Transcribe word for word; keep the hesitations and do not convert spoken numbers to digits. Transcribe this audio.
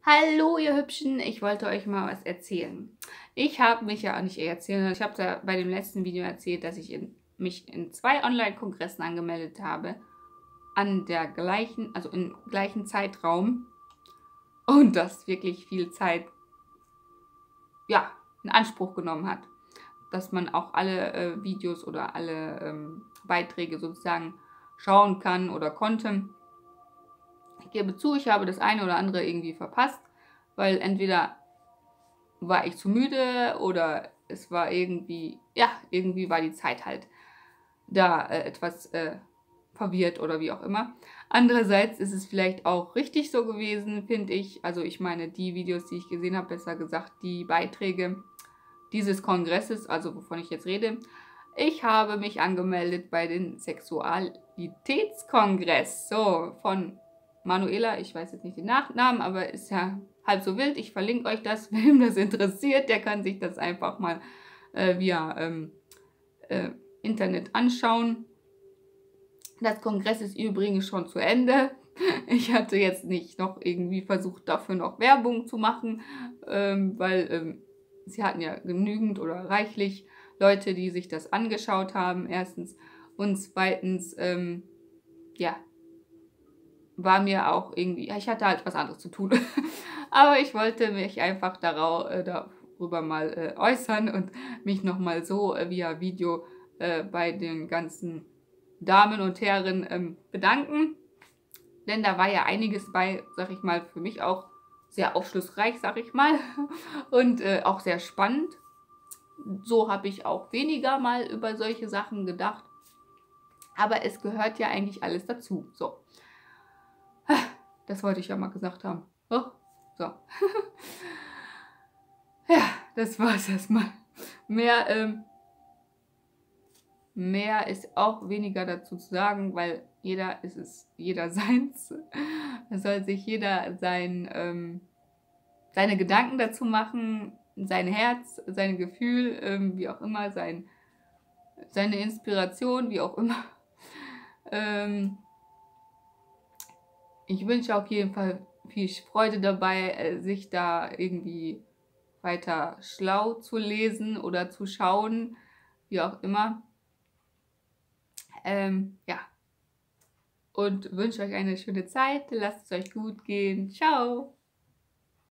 Hallo ihr Hübschen, ich wollte euch mal was erzählen. Ich habe mich ja nicht erzählen, ich habe da bei dem letzten Video erzählt, dass ich in, mich in zwei Online-Kongressen angemeldet habe, an der gleichen, also im gleichen Zeitraum und das wirklich viel Zeit, ja, in Anspruch genommen hat, dass man auch alle äh, Videos oder alle ähm, Beiträge sozusagen schauen kann oder konnte. Ich gebe zu, ich habe das eine oder andere irgendwie verpasst, weil entweder war ich zu müde oder es war irgendwie, ja, irgendwie war die Zeit halt da äh, etwas äh, verwirrt oder wie auch immer. Andererseits ist es vielleicht auch richtig so gewesen, finde ich. Also ich meine, die Videos, die ich gesehen habe, besser gesagt, die Beiträge dieses Kongresses, also wovon ich jetzt rede. Ich habe mich angemeldet bei den Sexualitätskongress, so von Manuela, ich weiß jetzt nicht den Nachnamen, aber ist ja halb so wild. Ich verlinke euch das, wem das interessiert, der kann sich das einfach mal äh, via ähm, äh, Internet anschauen. Das Kongress ist übrigens schon zu Ende. Ich hatte jetzt nicht noch irgendwie versucht, dafür noch Werbung zu machen, ähm, weil ähm, sie hatten ja genügend oder reichlich Leute, die sich das angeschaut haben, erstens. Und zweitens, ähm, ja, war mir auch irgendwie, ich hatte halt was anderes zu tun. Aber ich wollte mich einfach darau, äh, darüber mal äh, äußern und mich nochmal so äh, via Video äh, bei den ganzen Damen und Herren ähm, bedanken. Denn da war ja einiges bei, sag ich mal, für mich auch sehr aufschlussreich, sag ich mal. Und äh, auch sehr spannend. So habe ich auch weniger mal über solche Sachen gedacht. Aber es gehört ja eigentlich alles dazu. So. Das wollte ich ja mal gesagt haben. Oh, so. Ja, das war's erstmal. Mehr, ähm, mehr ist auch weniger dazu zu sagen, weil jeder ist es, jeder seins. Es soll sich jeder sein, ähm, seine Gedanken dazu machen, sein Herz, sein Gefühl, ähm, wie auch immer, sein, seine Inspiration, wie auch immer. Ähm, ich wünsche auf jeden Fall viel Freude dabei, äh, sich da irgendwie weiter schlau zu lesen oder zu schauen, wie auch immer. Ähm, ja. Und wünsche euch eine schöne Zeit. Lasst es euch gut gehen. Ciao!